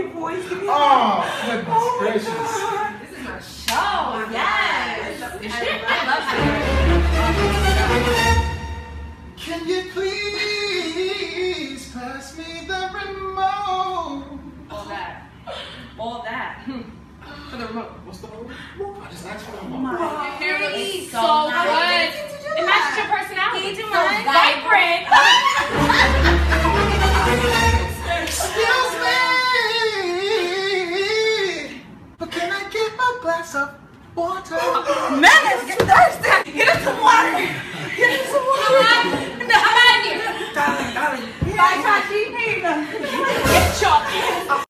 your voice. Give me a Oh, goodness gracious. God. This is my show. Yes. I love how Can you please pass me the remote? all that. All that. For the remote. What's the remote? I just asked for the remote. My Your hair looks face. so Nice. good. It matches your personality. Can you do So mine? vibrant. Excuse me! But can I get a glass of water? Man, it's thirsty. Get us some water. Get us some water. I'm out of here. Darling. Bye, Tashi. Get your